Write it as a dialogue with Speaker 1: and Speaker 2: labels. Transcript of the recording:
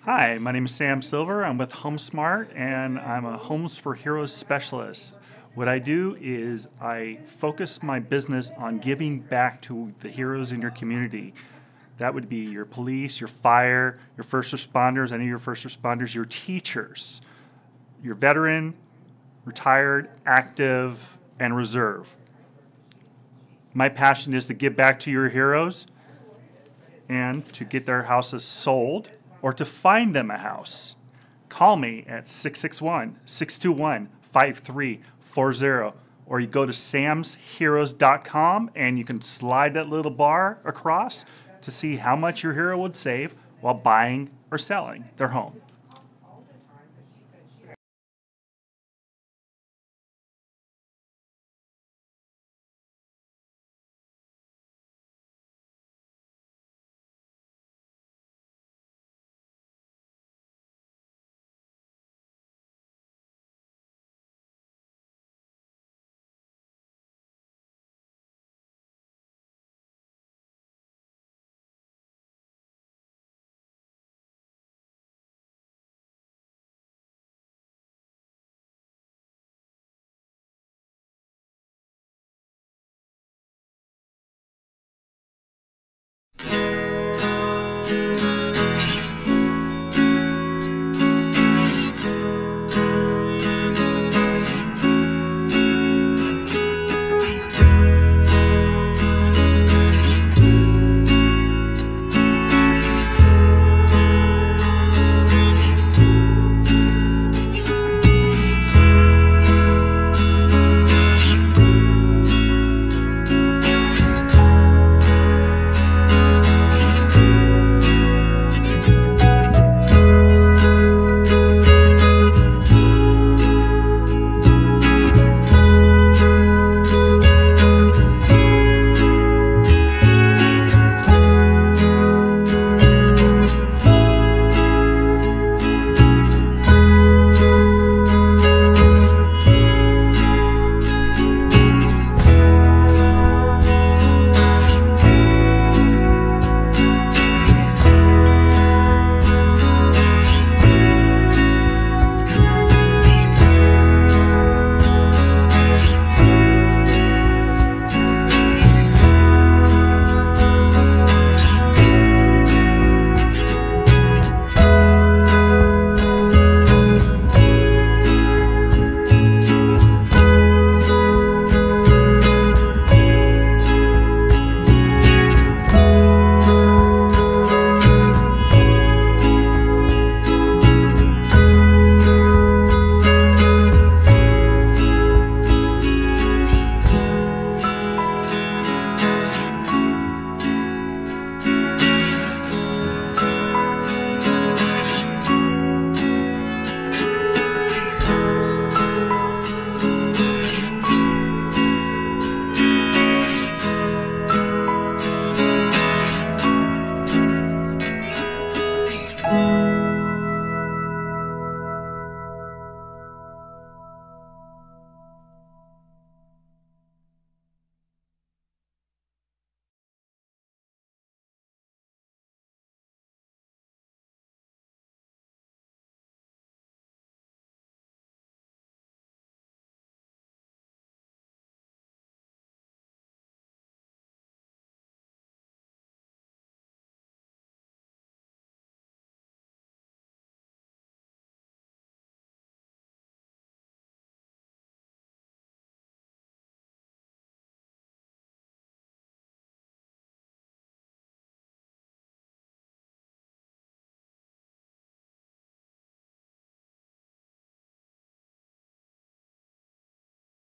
Speaker 1: Hi, my name is Sam Silver. I'm with HomeSmart and I'm a Homes for Heroes specialist. What I do is I focus my business on giving back to the heroes in your community. That would be your police, your fire, your first responders, any of your first responders, your teachers, your veteran, retired, active, and reserve. My passion is to give back to your heroes and to get their houses sold or to find them a house. Call me at 661-621-5340, or you go to samsheroes.com and you can slide that little bar across to see how much your hero would save while buying or selling their home.